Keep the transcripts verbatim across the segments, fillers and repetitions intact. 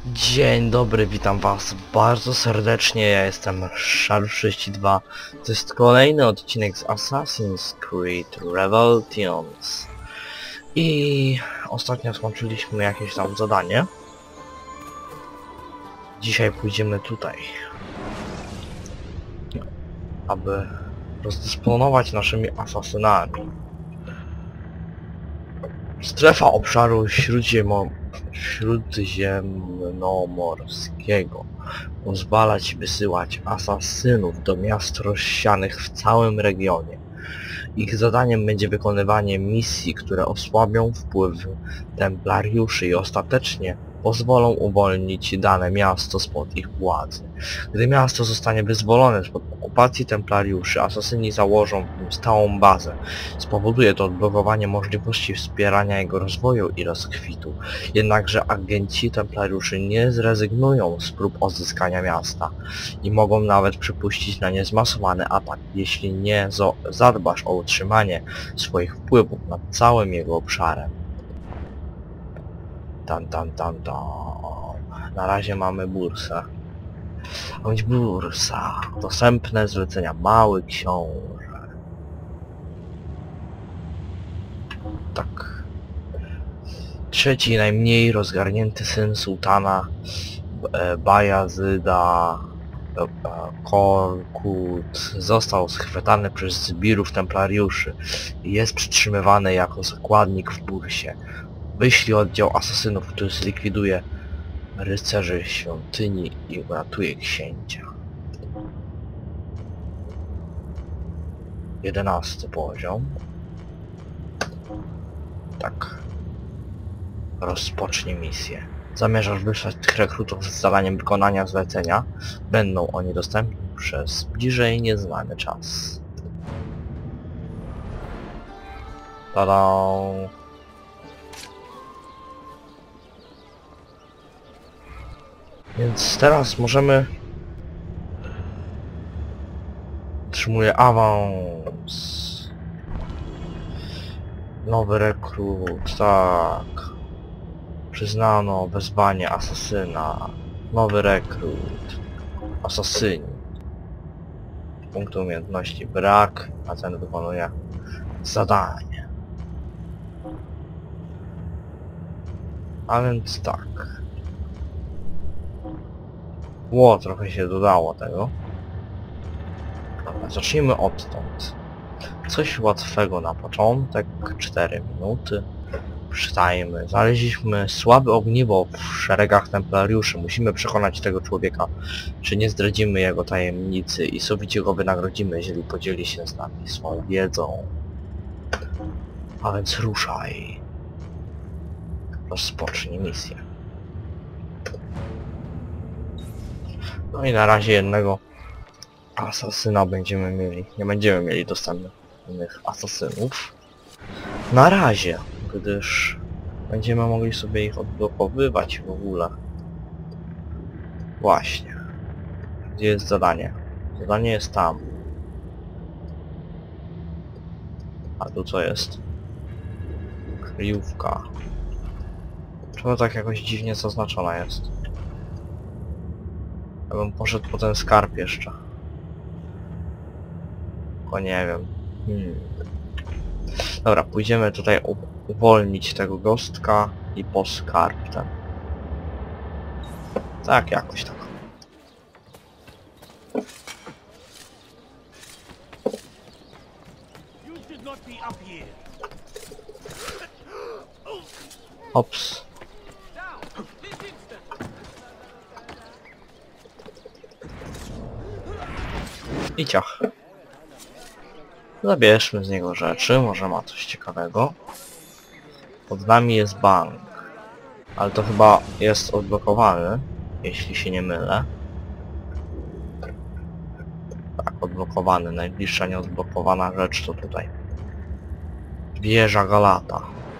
Dzień dobry, witam was bardzo serdecznie, ja jestem Szarp sześćdziesiąt dwa. To jest kolejny odcinek z Assassin's Creed Revelations. I ostatnio skończyliśmy jakieś tam zadanie. Dzisiaj pójdziemy tutaj, aby rozdysponować naszymi asasynami. Strefa obszaru śródziemo... śródziemnomorskiego pozwala ci wysyłać asasynów do miast rozsianych w całym regionie. Ich zadaniem będzie wykonywanie misji, które osłabią wpływ templariuszy i ostatecznie pozwolą uwolnić dane miasto spod ich władzy. Gdy miasto zostanie wyzwolone spod okupacji templariuszy, asasyni założą w nim stałą bazę. Spowoduje to odblokowanie możliwości wspierania jego rozwoju i rozkwitu. Jednakże agenci templariuszy nie zrezygnują z prób odzyskania miasta i mogą nawet przypuścić na nie zmasowany atak, jeśli nie zadbasz o utrzymanie swoich wpływów nad całym jego obszarem. Tam, tam, tam, tam. Na razie mamy bursę. A więc bursa. Dostępne zlecenia. Mały książę. Tak. Trzeci, najmniej rozgarnięty syn sułtana e, Bajazyda e, Korkut został schwytany przez zbirów templariuszy i jest przytrzymywany jako zakładnik w bursie. Wyślij oddział asasynów, który zlikwiduje rycerzy świątyni i uratuje księcia. Jedenasty poziom. Tak. Rozpocznij misję. Zamierzasz wysłać tych rekrutów z zadaniem wykonania zlecenia. Będą oni dostępni przez bliżej nieznany czas. Tada! Więc teraz możemy... Otrzymuję awans. Nowy rekrut, tak. Przyznano wezwanie asasyna. Nowy rekrut. Asasyni. Punktu umiejętności brak, a ten wykonuje zadanie. A więc tak. Ło, trochę się dodało tego. Dobra, zacznijmy odtąd. Coś łatwego na początek, cztery minuty. Przeczytajmy. Znaleźliśmy słabe ogniwo w szeregach templariuszy. Musimy przekonać tego człowieka, czy nie zdradzimy jego tajemnicy i sowicie go wynagrodzimy, jeżeli podzieli się z nami swoją wiedzą. A więc ruszaj. Rozpocznij misję. No i na razie jednego asasyna będziemy mieli. Nie będziemy mieli dostępnych asasynów. Na razie, gdyż będziemy mogli sobie ich odblokowywać w ogóle. Właśnie. Gdzie jest zadanie? Zadanie jest tam. A tu co jest? Kryjówka. Czemu tak jakoś dziwnie zaznaczona jest? Ja bym poszedł po ten skarb jeszcze. Tylko nie wiem. Hmm. Dobra, pójdziemy tutaj uwolnić tego gostka i po skarb ten. Tak, jakoś tak. Ops. I ciach. Zabierzmy z niego rzeczy, może ma coś ciekawego. Pod nami jest bank. Ale to chyba jest odblokowany, jeśli się nie mylę. Tak, odblokowany. Najbliższa nieodblokowana rzecz to tutaj. Wieża Galata.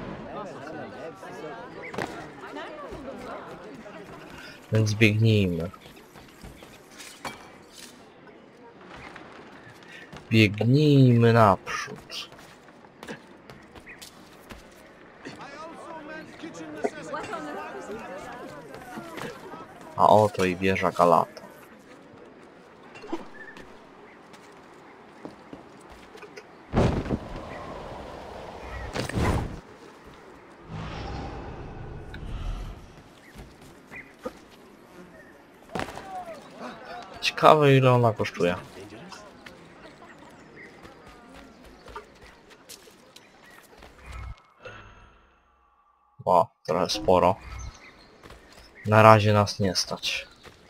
Więc biegnijmy. Biegnijmy naprzód. A oto i wieża Galata. Ciekawe, ile ona kosztuje. O, trochę sporo. Na razie nas nie stać.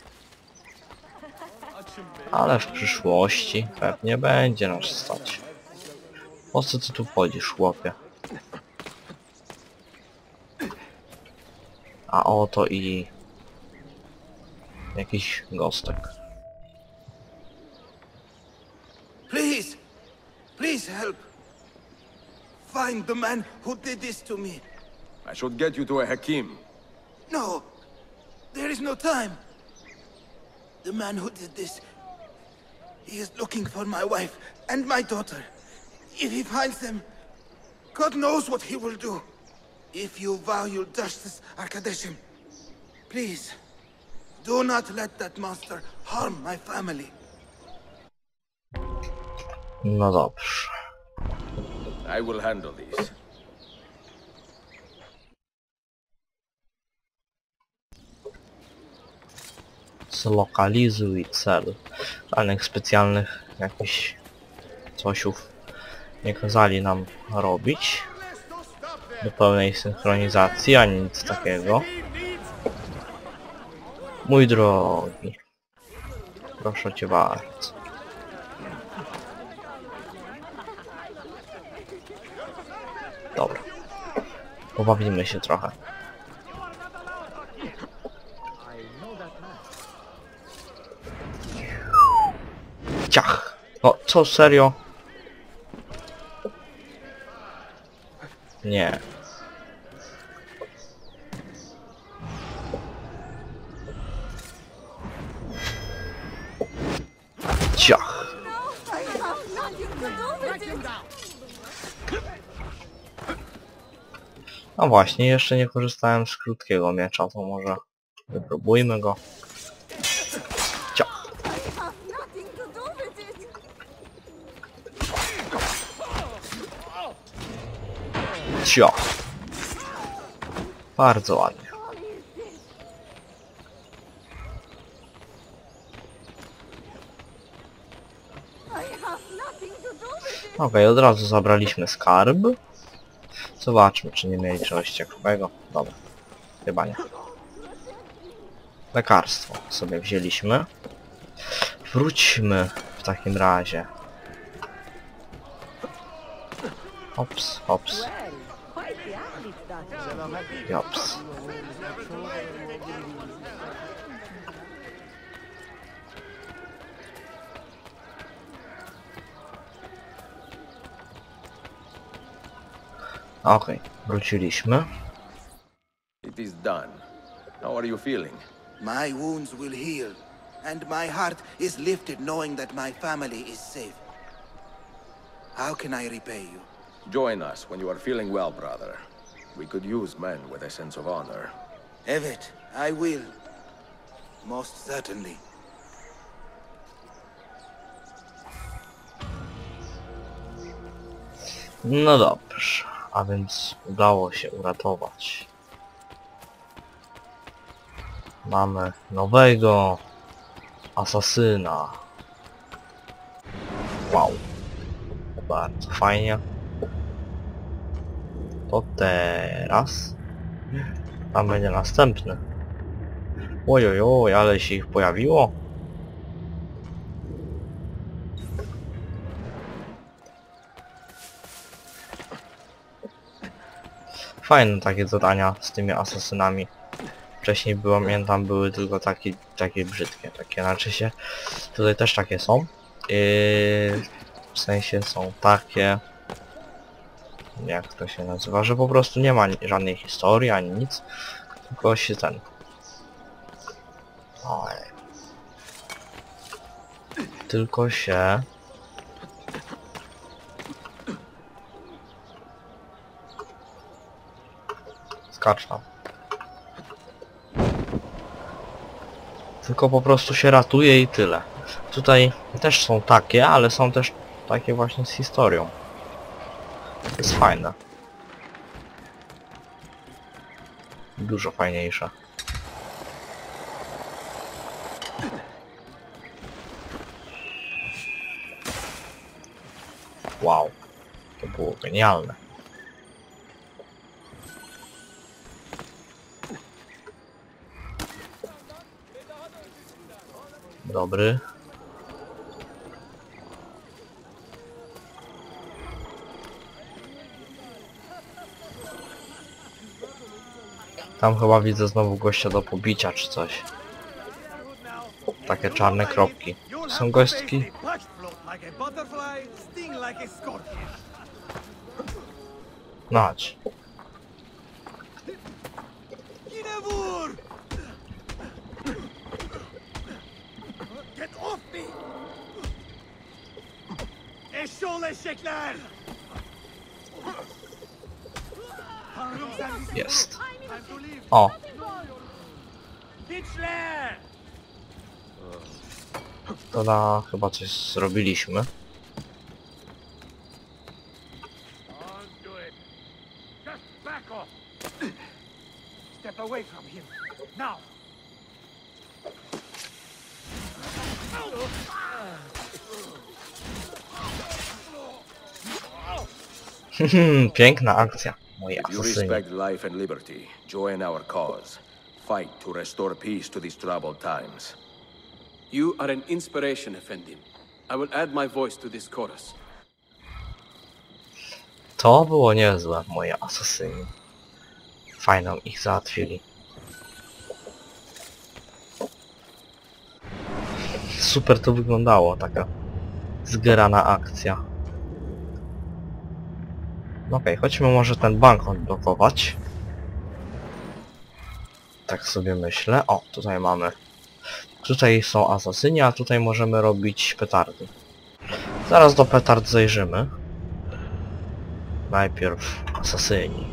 Ale w przyszłości pewnie będzie nas stać. Po co ty tu chodzisz, chłopie? A oto i... jakiś gostek. Please! Please help! Find the man who did this to me. I should get you to a Hakim. No! There is no time! The man who did this... He is looking for my wife and my daughter. If he finds them, God knows what he will do. If you vow your justice, Arkadeshim, please, do not let that monster harm my family. No dobrze. I will handle these. Zlokalizuj cel. Żadnych specjalnych jakichś cosiów nie kazali nam robić do pełnej synchronizacji, ani nic takiego. Mój drogi, proszę cię bardzo. Dobra, pobawimy się trochę. Ciach! No co, serio? Nie. Ciach! No właśnie, jeszcze nie korzystałem z krótkiego miecza, to może wypróbujmy go. Ciach! Ciach! Bardzo ładnie. Okej, okay, od razu zabraliśmy skarb. Zobaczmy, czy nie mieli czegoś ciekawego. Dobra, chyba nie. Lekarstwo sobie wzięliśmy. Wróćmy w takim razie. Hops, hops. Jops. Okej, okay, wróciliśmy. It is done. How are you feeling? My wounds will heal, and my heart is lifted knowing that my family is safe. How can I repay you? Join us when you are feeling well, brother. We could use men with a sense of honor. Evet, I will. Most certainly. No dobrze, a więc udało się uratować. Mamy nowego asasyna. Wow. Bardzo fajnie. To teraz tam będzie następny. Ojojoj, ale się ich pojawiło. Fajne takie zadania z tymi asasynami. Wcześniej było, pamiętam, były tylko takie, takie brzydkie, takie, znaczy się, tutaj też takie są. Yy, w sensie są takie, jak to się nazywa, że po prostu nie ma żadnej historii ani nic, tylko się ten. Oj. Tylko się skacz tam. Tylko po prostu się ratuje i tyle. Tutaj też są takie, ale są też takie właśnie z historią. To jest fajne. Dużo fajniejsze. Wow. To było genialne. Dobry. Tam chyba widzę znowu gościa do pobicia czy coś. Takie czarne kropki. To są gośćki? Nać. Jest. O. To na chyba coś zrobiliśmy. Piękna akcja. Moje If you asesyny. respect life and liberty, join our cause. Fight to restore peace to these troubled times. You are an inspiration, Effendim. I will add my voice to this chorus. To było niezłe, moje asesyny. Fajną ich załatwili. Super to wyglądało, taka zgrana akcja. No okej, okay, chodźmy może ten bank odblokować. Tak sobie myślę. O, tutaj mamy. Tutaj są asasyni, a tutaj możemy robić petardy. Zaraz do petard zajrzymy. Najpierw asasyni.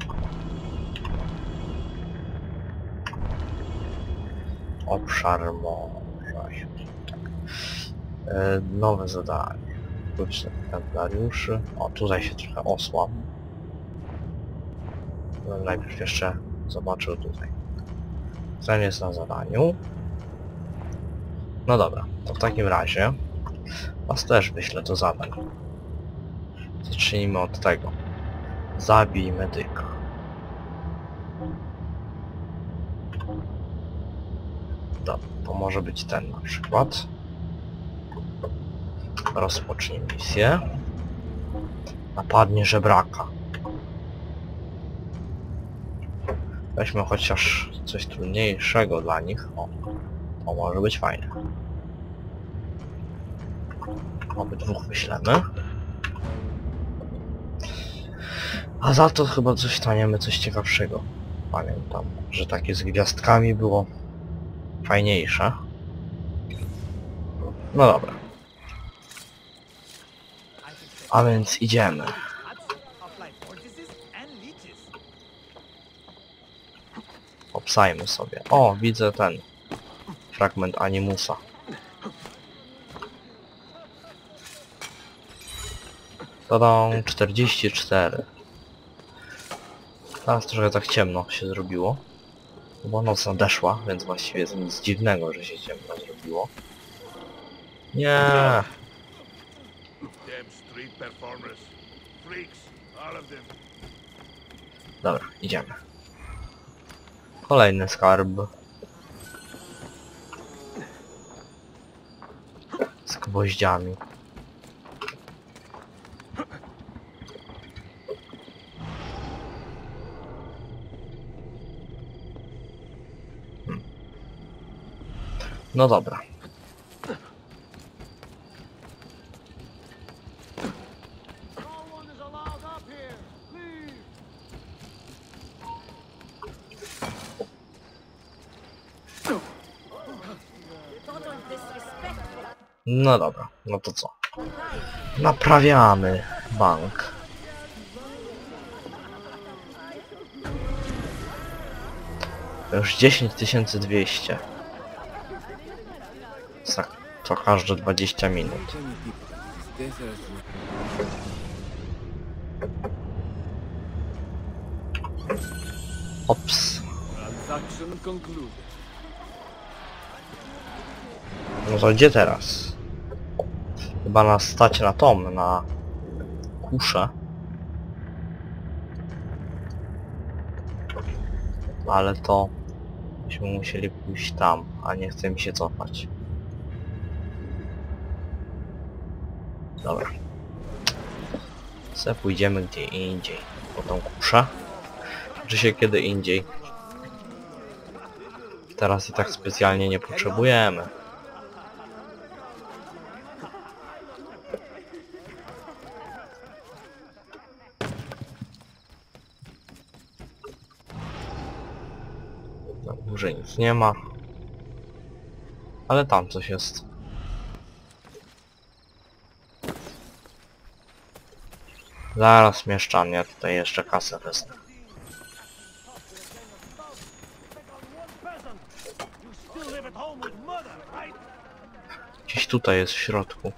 Obszar morza. Tak. E, nowe zadanie. Klucze templariuszy. O, tutaj się trochę osłam. No, najpierw jeszcze zobaczył tutaj. Ten jest na zadaniu. No dobra, to w takim razie was też wyślę do zadań. Zacznijmy od tego. Zabij medyka. Dobra, to może być ten na przykład. Rozpocznij misję. Napadnie żebraka. Weźmy chociaż coś trudniejszego dla nich. O, to może być fajne. Obydwóch wyślemy. A za to chyba coś staniemy, coś ciekawszego. Pamiętam, że takie z gwiazdkami było fajniejsze. No dobra. A więc idziemy. Obsajmy sobie. O, widzę ten fragment Animusa. Dodam czterdzieści cztery. Teraz trochę tak ciemno się zrobiło. Bo noc nadeszła, więc właściwie jest nic dziwnego, że się ciemno zrobiło. Nie. Dobra, idziemy. Kolejny skarb. Z gwoździami. Hmm. No dobra. No dobra, no to co? Naprawiamy bank. Już dziesięć tysięcy dwieście. za, co każde dwadzieścia minut. Ops. Transaction concluded. No to gdzie teraz? Chyba nas stać na tom, na kuszę. Ale to byśmy musieli pójść tam, a nie chce mi się cofać. Dobra. Se pójdziemy gdzie indziej. Po tą kuszę. Czy się kiedy indziej. Teraz i tak specjalnie nie potrzebujemy. Na górze nic nie ma. Ale tam coś jest. Zaraz mieszczanie, tutaj jeszcze kasę wezmę. Gdzieś tutaj jest w środku.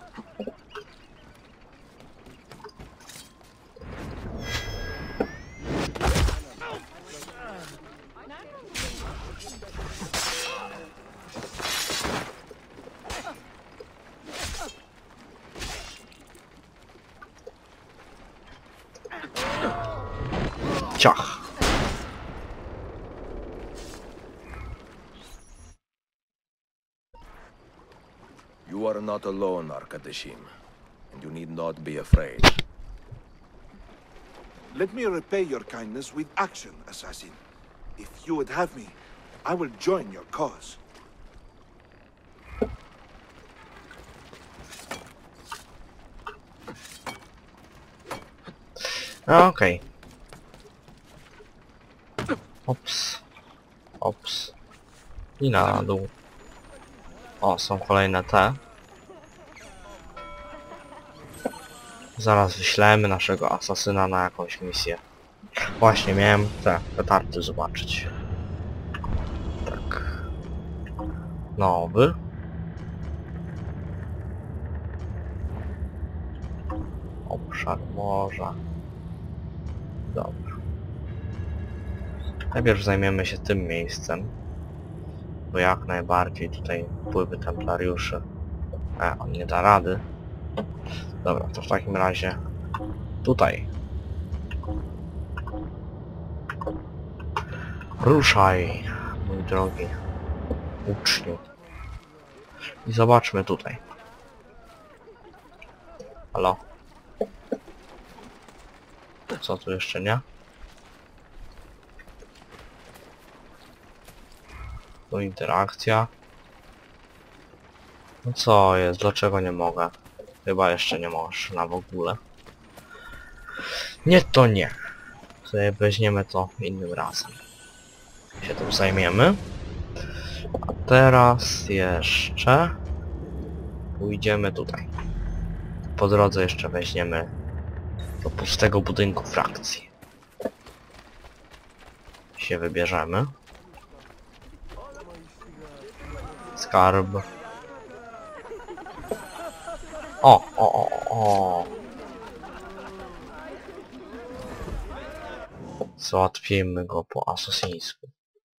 Ciach. You are not alone, Arkadashim, and you need not be afraid. Let me repay your kindness with action, assassin. If you would have me, I will join your cause. Okej. Ops. Ops. I na dół. O, są kolejne te. Zaraz wyślemy naszego asasyna na jakąś misję. Właśnie miałem te petardy zobaczyć. Tak. Nowy. Obszar morza. Dobra. Najpierw zajmiemy się tym miejscem. Bo jak najbardziej tutaj wpływy templariuszy. E, on nie da rady. Dobra, to w takim razie tutaj. Ruszaj, mój drogi uczniu. I zobaczmy tutaj. Halo? Co tu jeszcze nie? Tu interakcja. No co jest? Dlaczego nie mogę? Chyba jeszcze nie można w ogóle. Nie, to nie. Sobie weźmiemy to innym razem. Się tym zajmiemy. A teraz jeszcze pójdziemy tutaj. Po drodze jeszcze weźmiemy do pustego budynku frakcji. Się wybierzemy. Skarb. O, o, o, o. Załatwimy go po asasyńsku.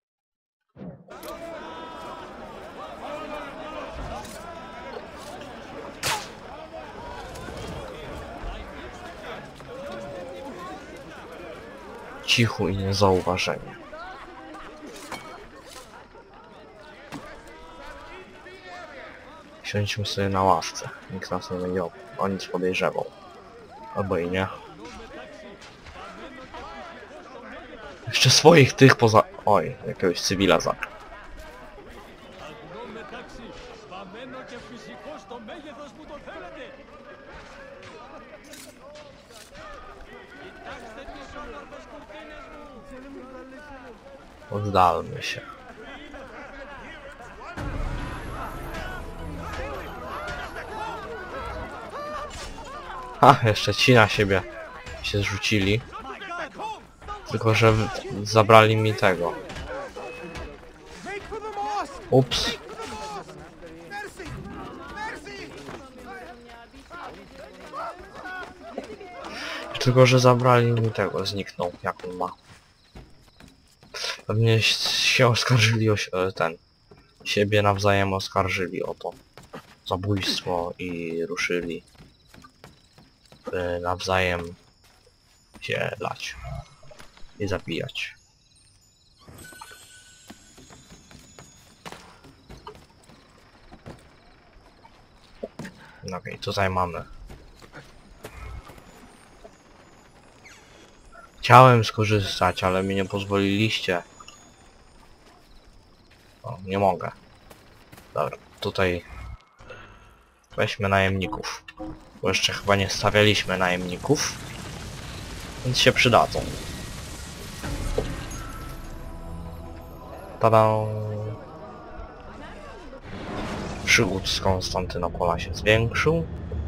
Cichu i niezauważenie. Siądźmy sobie na ławce. Nikt nas nie będzie o nic podejrzewał. Albo i nie. Jeszcze swoich tych poza... Oj, jakiegoś cywila za... Oddalmy się. Ha, jeszcze ci na siebie się zrzucili. Tylko, że zabrali mi tego. Ups. Tylko że zabrali mi tego, zniknął, jak on ma. Pewnie się oskarżyli o ten. Siebie nawzajem oskarżyli o to zabójstwo i ruszyli by nawzajem się lać i zabijać. No okej, okay, tutaj mamy. Chciałem skorzystać, ale mi nie pozwoliliście. O, nie mogę. Dobra, tutaj weźmy najemników. Bo jeszcze chyba nie stawialiśmy najemników. Więc się przydadzą. Tada! Przygód z Konstantynopola się zwiększył.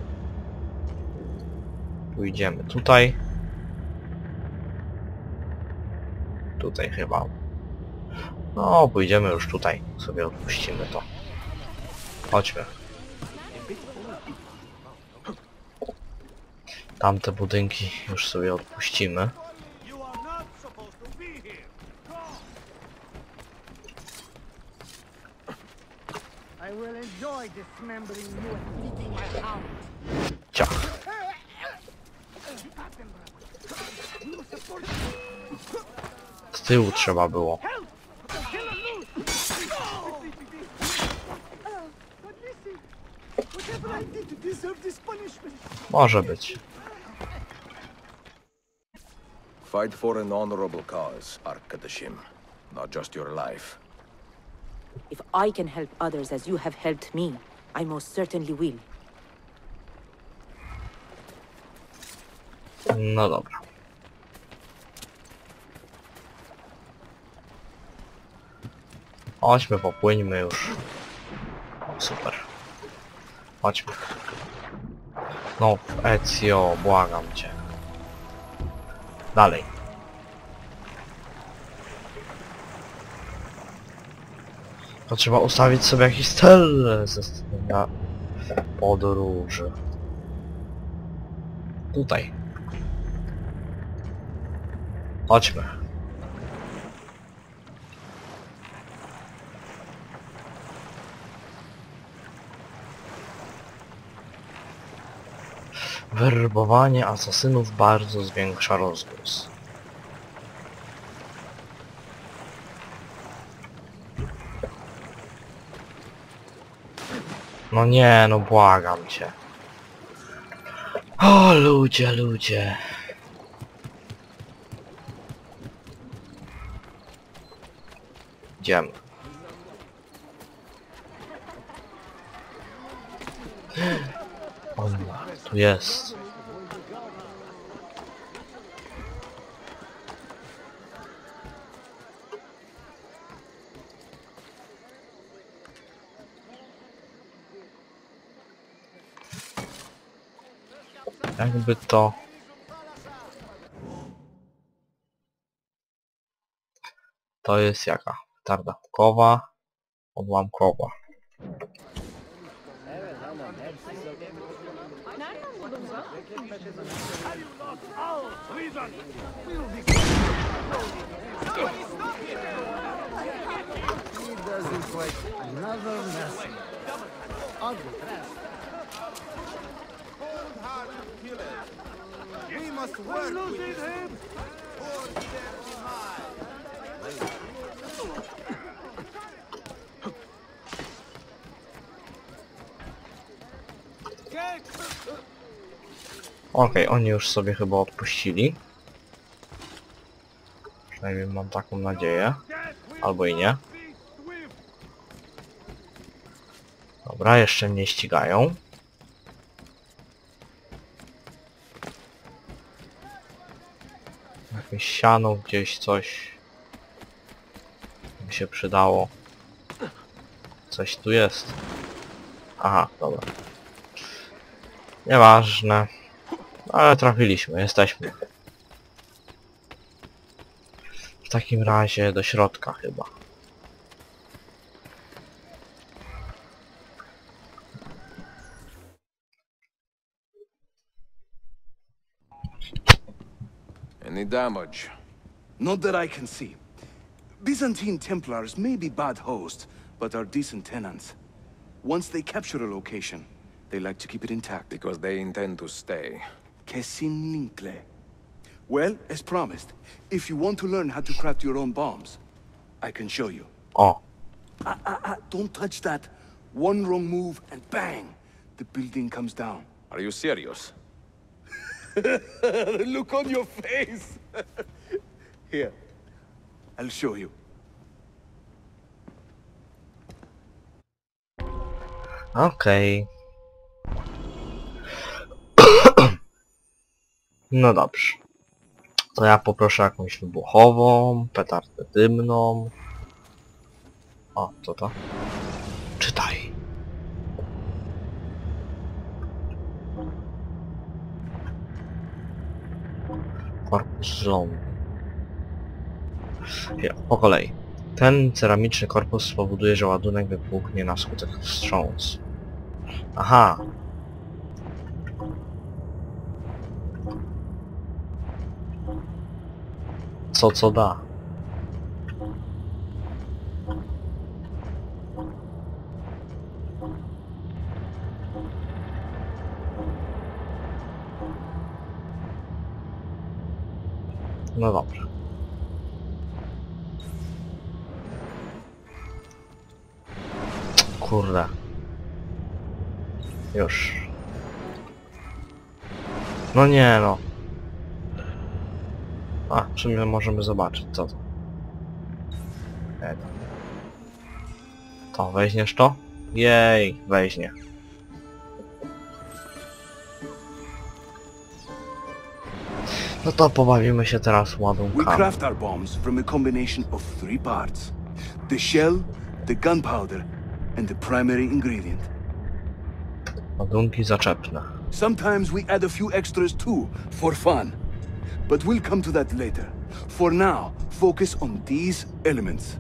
Pójdziemy tutaj. Tutaj chyba. No, pójdziemy już tutaj. Sobie odpuścimy to. Chodźmy. Tamte budynki już sobie odpuścimy. Ciach. Z tyłu trzeba było. Może być. Fight for an honorable cause, Arkadashim, not just your life. If I can help others as you have helped me, I most certainly will. No dobra. Chodźmy, popłyńmy już. O, super. Chodźmy. No, Ezio, błagam cię. Dalej. To trzeba ustawić sobie jakiś cel ze strony podróży. Tutaj. Chodźmy. Werbowanie asasynów bardzo zwiększa rozgłos. No nie, no błagam cię. O, ludzie, ludzie. Idziemy. On tu jest. Jakby to... To jest jaka? Tarda hukowa, odłamkowa. We must work with him. Okej, okay, oni już sobie chyba odpuścili. Przynajmniej mam taką nadzieję. Albo i nie. Dobra, jeszcze mnie ścigają. Jakieś siano gdzieś, coś by się przydało. Coś tu jest. Aha, dobra. Nieważne. Ale trafiliśmy, jesteśmy. W takim razie do środka chyba. Any damage? Not that I can see. Byzantine Templars may be bad hosts, but are decent tenants. Once they capture a location, they like to keep it intact. Because they intend to stay. Kesin Linkle. Well, as promised, if you want to learn how to craft your own bombs, I can show you. O, Ah, ah, ah, don't touch that. One wrong move and bang! The building comes down. Are you serious? The look on your face! Here, I'll show you. okej. No dobrze. To ja poproszę jakąś wybuchową, petardę dymną. O, co to? Czytaj. Korpus lądu. Ja, po kolei. Ten ceramiczny korpus spowoduje, że ładunek wybuchnie na skutek wstrząsu. Aha. Co co da? No dobrze. Kurde. Już. No nie no. A, w sumie możemy zobaczyć co to. Nie, to. To, weźmiesz to? Jej, weźmie. No to pobawimy się teraz We ładunkami. craft our bombs from a combination of three parts. The shell, the gunpowder, and the primary ingredient. Ładunki zaczepne. Sometimes we add a few extras too, for fun. But we'll come to that later. For now, focus on these elements.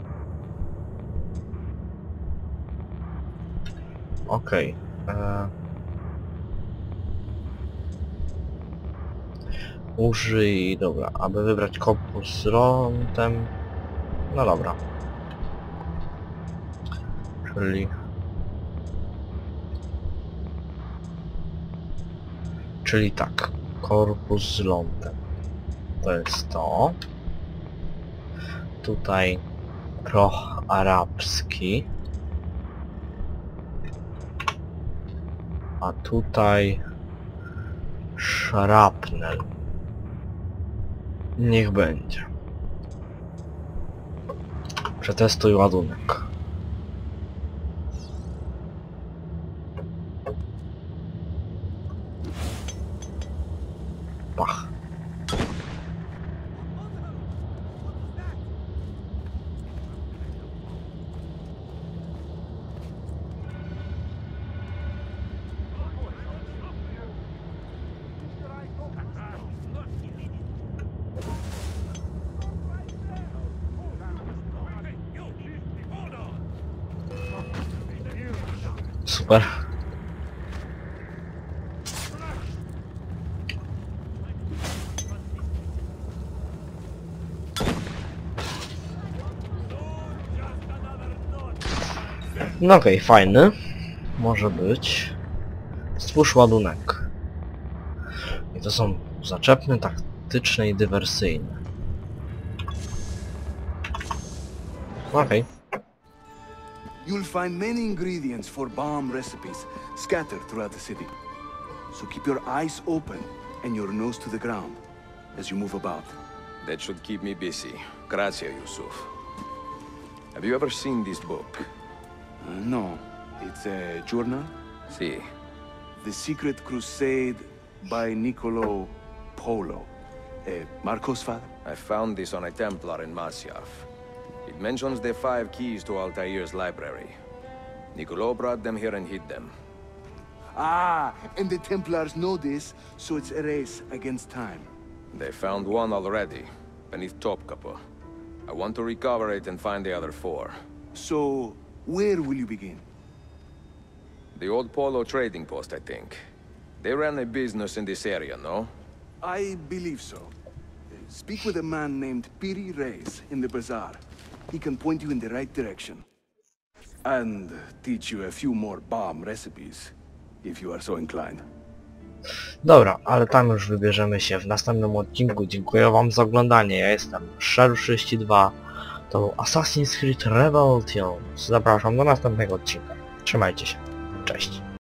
Okej. E... Użyj, dobra, aby wybrać korpus z lądem. No dobra. Czyli... Czyli tak, korpus z lądem. To jest to. Tutaj proch arabski. A tutaj szrapnel. Niech będzie. Przetestuj ładunek. Pach. Super. No okej, okay, fajny. Może być. Stwórz ładunek. I to są zaczepne, taktyczne i dywersyjne. Okej. Okay. You'll find many ingredients for bomb recipes scattered throughout the city. So keep your eyes open and your nose to the ground as you move about. That should keep me busy. Grazie, Yusuf. Have you ever seen this book? Uh, no, it's a journal. Si. The Secret Crusade by Niccolo Polo. Uh, Marco's father? I found this on a Templar in Masyaf. It mentions the five keys to Altair's library. Niccolo brought them here and hid them. Ah, and the Templars know this, so it's a race against time. They found one already, beneath Topkapi. I want to recover it and find the other four. So, where will you begin? The old Polo trading post, I think. They ran a business in this area, no? I believe so. speak with a man named Piri Reis in the bazaar. He can point you in the right direction. And teach you a few more bomb recipes, if you are so inclined. Dobra, ale tam już wybierzemy się w następnym odcinku. Dziękuję wam za oglądanie. Ja jestem Shadow trzydzieści dwa. To był Assassin's Creed Rebellion. Zapraszam do następnego odcinka. Trzymajcie się. Cześć.